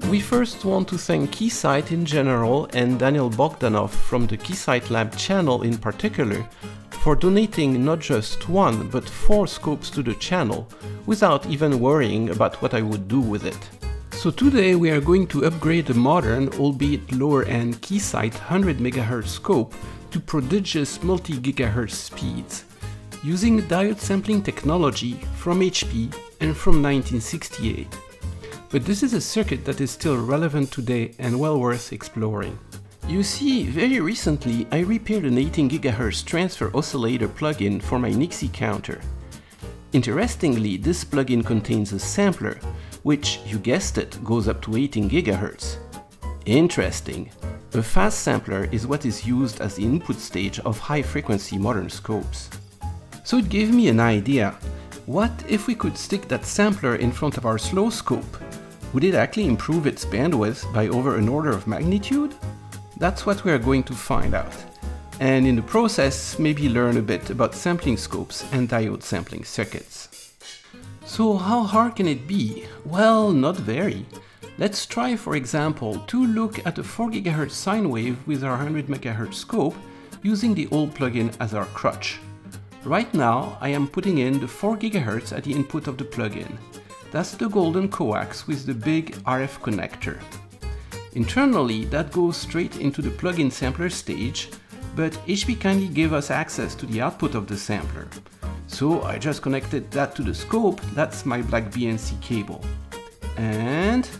We first want to thank Keysight in general and Daniel Bogdanov from the Keysight Lab channel in particular for donating not just 1 but 4 scopes to the channel without even worrying about what I would do with it. So today we are going to upgrade a modern, albeit lower-end Keysight 100 MHz scope to prodigious multi-gigahertz speeds, using diode sampling technology from HP and from 1968. But this is a circuit that is still relevant today and well worth exploring. You see, very recently I repaired an 18 GHz transfer oscillator plugin for my Nixie counter. Interestingly, this plugin contains a sampler, which, you guessed it, goes up to 18 GHz. Interesting. A fast sampler is what is used as the input stage of high-frequency modern scopes. So it gave me an idea. What if we could stick that sampler in front of our slow scope? Would it actually improve its bandwidth by over an order of magnitude? That's what we are going to find out. And in the process, maybe learn a bit about sampling scopes and diode sampling circuits. So how hard can it be? Well, not very. Let's try, for example, to look at a 4 GHz sine wave with our 100 MHz scope using the old plugin as our crutch. Right now, I am putting in the 4 GHz at the input of the plugin. That's the golden coax with the big RF connector. Internally, that goes straight into the plugin sampler stage, but HP kindly gave us access to the output of the sampler. So I just connected that to the scope. That's my black BNC cable. And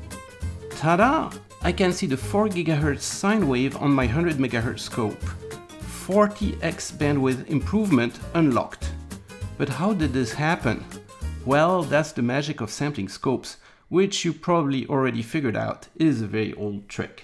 ta-da! I can see the 4 GHz sine wave on my 100 MHz scope. 40x bandwidth improvement unlocked. But how did this happen? Well, that's the magic of sampling scopes, which you probably already figured out is a very old trick.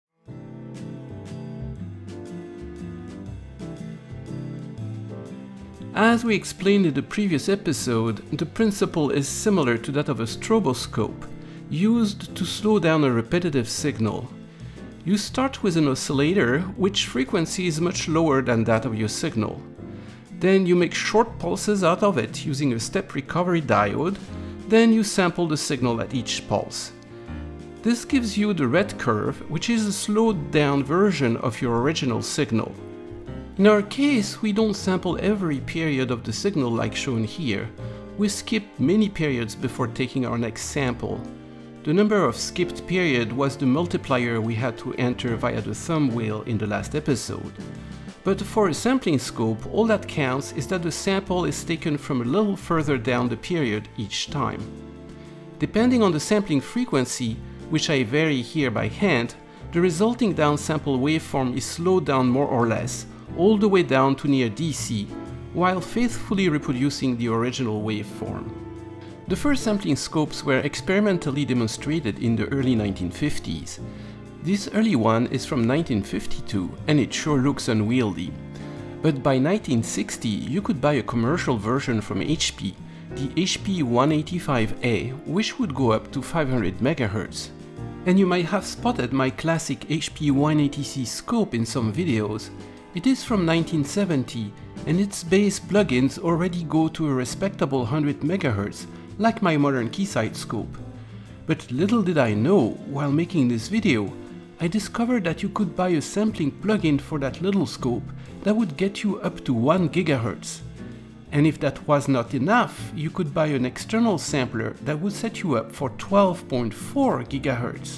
As we explained in the previous episode, the principle is similar to that of a stroboscope, used to slow down a repetitive signal. You start with an oscillator, which frequency is much lower than that of your signal. Then you make short pulses out of it using a step recovery diode, then you sample the signal at each pulse. This gives you the red curve, which is a slowed down version of your original signal. In our case, we don't sample every period of the signal like shown here. We skip many periods before taking our next sample. The number of skipped periods was the multiplier we had to enter via the thumb wheel in the last episode. But for a sampling scope, all that counts is that the sample is taken from a little further down the period each time. Depending on the sampling frequency, which I vary here by hand, the resulting downsample waveform is slowed down more or less, all the way down to near DC, while faithfully reproducing the original waveform. The first sampling scopes were experimentally demonstrated in the early 1950s. This early one is from 1952 and it sure looks unwieldy. But by 1960 you could buy a commercial version from HP, the HP 185A, which would go up to 500 MHz. And you might have spotted my classic HP 180C scope in some videos. It is from 1970 and its base plugins already go to a respectable 100 MHz, like my modern Keysight scope. But little did I know, while making this video, I discovered that you could buy a sampling plugin for that little scope that would get you up to 1 GHz. And if that was not enough, you could buy an external sampler that would set you up for 12.4 GHz.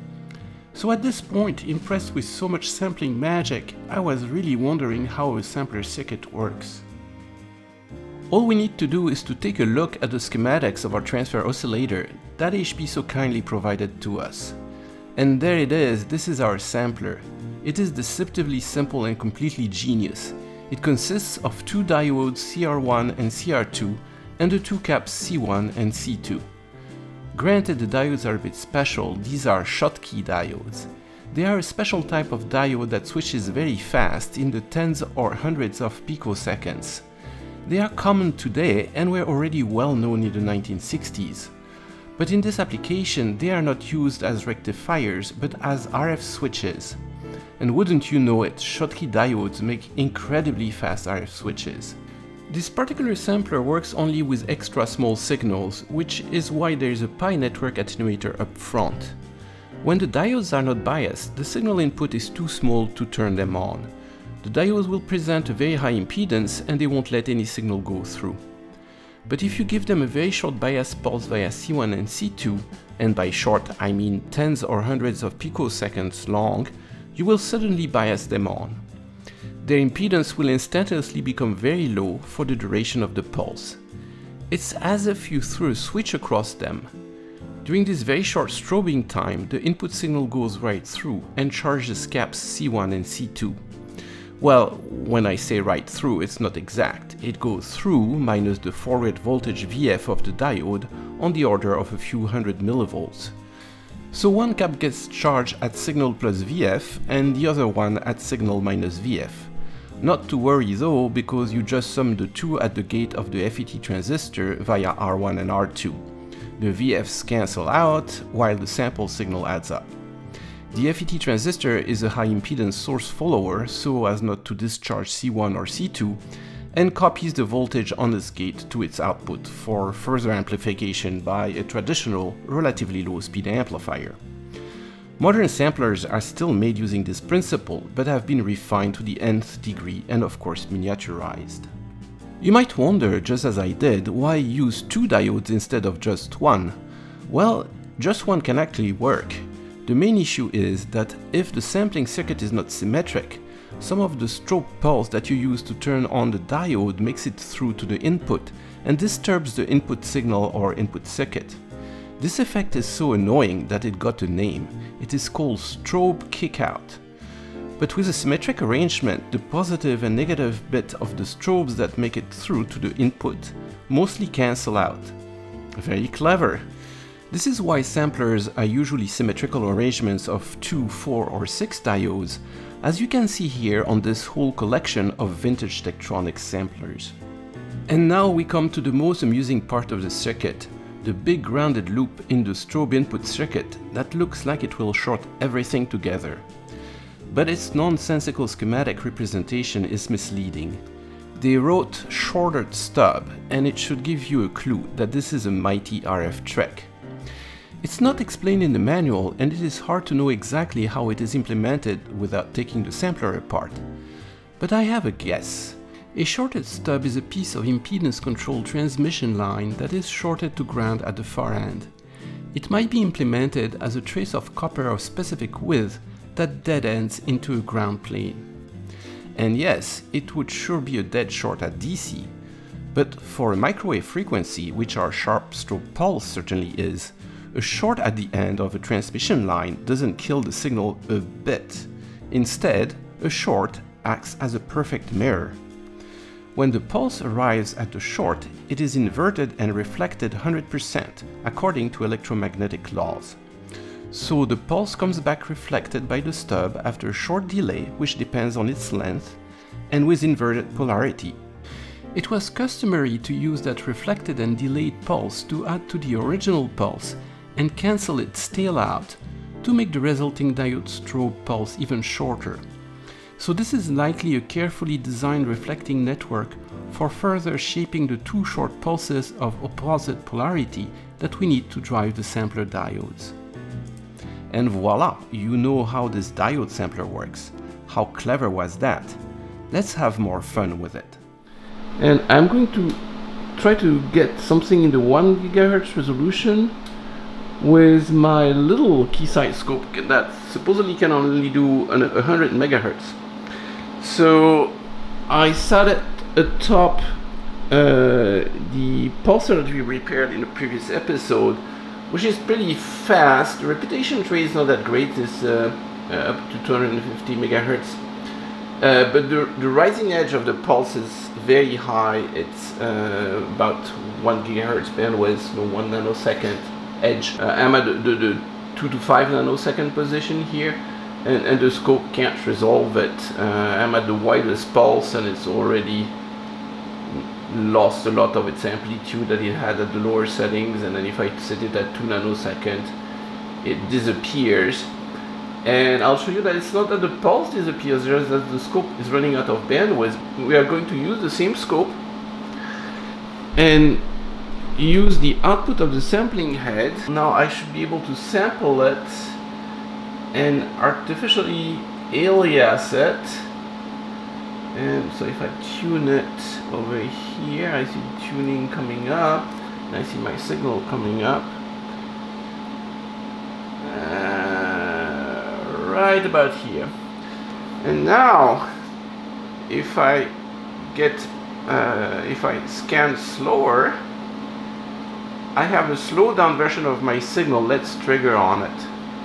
So at this point, impressed with so much sampling magic, I was really wondering how a sampler circuit works. All we need to do is to take a look at the schematics of our transfer oscillator that HP so kindly provided to us. And there it is, this is our sampler. It is deceptively simple and completely genius. It consists of 2 diodes CR1 and CR2 and the 2 caps C1 and C2. Granted, the diodes are a bit special. These are Schottky diodes. They are a special type of diode that switches very fast in the tens or hundreds of picoseconds. They are common today and were already well known in the 1960s. But in this application, they are not used as rectifiers but as RF switches. And wouldn't you know it, Schottky diodes make incredibly fast RF switches. This particular sampler works only with extra small signals, which is why there is a pi network attenuator up front. When the diodes are not biased, the signal input is too small to turn them on. The diodes will present a very high impedance and they won't let any signal go through. But if you give them a very short bias pulse via C1 and C2, and by short I mean tens or hundreds of picoseconds long, you will suddenly bias them on. Their impedance will instantaneously become very low for the duration of the pulse. It's as if you threw a switch across them. During this very short strobing time, the input signal goes right through and charges caps C1 and C2. Well, when I say right through, it's not exact. It goes through minus the forward voltage Vf of the diode on the order of a few hundred millivolts. So one cap gets charged at signal plus Vf and the other one at signal minus Vf. Not to worry though, because you just sum the two at the gate of the FET transistor via R1 and R2. The Vfs cancel out while the sample signal adds up. The FET transistor is a high impedance source follower so as not to discharge C1 or C2 and copies the voltage on this gate to its output for further amplification by a traditional, relatively low speed amplifier. Modern samplers are still made using this principle but have been refined to the nth degree and of course miniaturized. You might wonder, just as I did, why use two diodes instead of just one? Well, just one can actually work. The main issue is that if the sampling circuit is not symmetric, some of the strobe pulse that you use to turn on the diode makes it through to the input and disturbs the input signal or input circuit. This effect is so annoying that it got a name. It is called strobe kickout. But with a symmetric arrangement, the positive and negative bit of the strobes that make it through to the input mostly cancel out. Very clever! This is why samplers are usually symmetrical arrangements of 2, 4 or 6 diodes, as you can see here on this whole collection of vintage Tektronix samplers. And now we come to the most amusing part of the circuit, the big grounded loop in the strobe input circuit that looks like it will short everything together. But its nonsensical schematic representation is misleading. They wrote shorted stub, and it should give you a clue that this is a mighty RF trick. It's not explained in the manual and it is hard to know exactly how it is implemented without taking the sampler apart. But I have a guess. A shorted stub is a piece of impedance-controlled transmission line that is shorted to ground at the far end. It might be implemented as a trace of copper of specific width that dead ends into a ground plane. And yes, it would sure be a dead short at DC, but for a microwave frequency, which our sharp strobe pulse certainly is, a short at the end of a transmission line doesn't kill the signal a bit. Instead, a short acts as a perfect mirror. When the pulse arrives at the short, it is inverted and reflected 100% according to electromagnetic laws. So the pulse comes back reflected by the stub after a short delay, which depends on its length, and with inverted polarity. It was customary to use that reflected and delayed pulse to add to the original pulse and cancel its tail out to make the resulting diode strobe pulse even shorter. So this is likely a carefully designed reflecting network for further shaping the two short pulses of opposite polarity that we need to drive the sampler diodes. And voila, you know how this diode sampler works. How clever was that? Let's have more fun with it. And I'm going to try to get something in the 1 GHz resolution with my little Keysight scope that supposedly can only do 100 MHz. So I sat it atop the pulsar that we repaired in the previous episode, which is pretty fast. The repetition rate is not that great, it's up to 250 MHz. But the rising edge of the pulse is very high. It's about 1 GHz bandwidth, so 1 nanosecond edge. I'm at the 2 to 5 nanosecond position here, and the scope can't resolve it. I'm at the widest pulse and it's already lost a lot of its amplitude that it had at the lower settings, and then if I set it at 2 nanoseconds it disappears. And I'll show you that it's not that the pulse disappears, just that the scope is running out of bandwidth. We are going to use the same scope and use the output of the sampling head. Now I should be able to sample it and artificially alias it. And so if I tune it over here, I see tuning coming up, and I see my signal coming up. Right about here. And now, if I scan slower, I have a slowed down version of my signal. Let's trigger on it.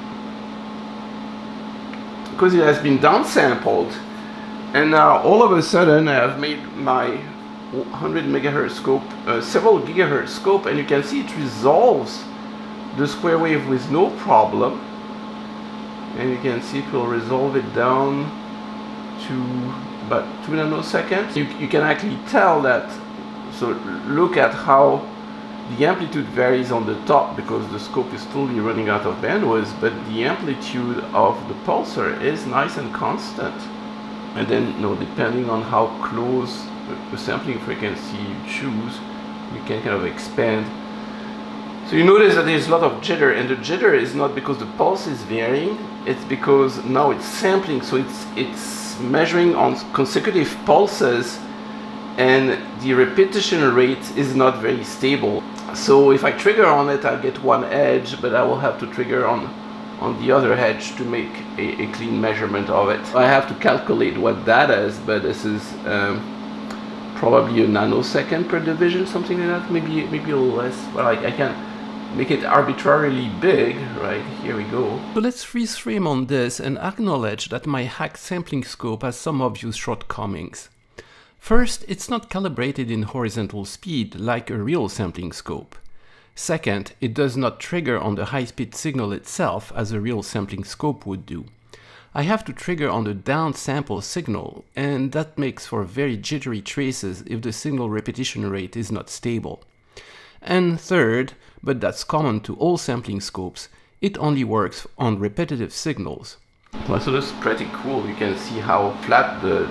Because it has been downsampled, and now all of a sudden I have made my 100 megahertz scope several gigahertz scope, and you can see it resolves the square wave with no problem. And you can see it will resolve it down to about 2 nanoseconds. You can actually tell that. So look at how the amplitude varies on the top because the scope is totally running out of bandwidth, but the amplitude of the pulsar is nice and constant. And then, depending on how close the sampling frequency you choose, you can kind of expand. So you notice that there's a lot of jitter, and the jitter is not because the pulse is varying, it's because now it's sampling, so it's measuring on consecutive pulses, and the repetition rate is not very stable. So if I trigger on it, I'll get one edge, but I will have to trigger on the other edge to make a clean measurement of it. I have to calculate what that is, but this is probably a nanosecond per division, something like that, maybe a little less. Well, I can make it arbitrarily big. Right, here we go. So let's freeze frame on this and acknowledge that my hacked sampling scope has some obvious shortcomings. First, it's not calibrated in horizontal speed like a real sampling scope. Second, it does not trigger on the high-speed signal itself as a real sampling scope would do. I have to trigger on the downsample signal, and that makes for very jittery traces if the signal repetition rate is not stable. And third, but that's common to all sampling scopes, it only works on repetitive signals. Well, so this is pretty cool. You can see how flat the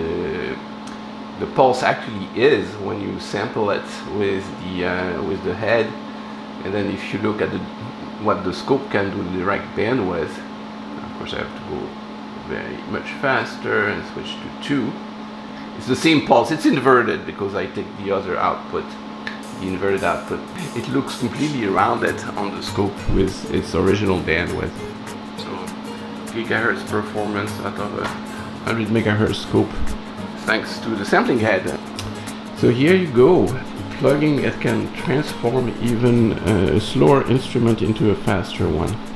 pulse actually is when you sample it with the head. And then if you look at what the scope can do in direct bandwidth, of course I have to go very much faster and switch to 2. It's the same pulse, it's inverted because I take the other output, the inverted output. It looks completely rounded on the scope with its original bandwidth. So gigahertz performance out of a 100 megahertz scope thanks to the sampling head. So here you go. Plugging it can transform even a slower instrument into a faster one.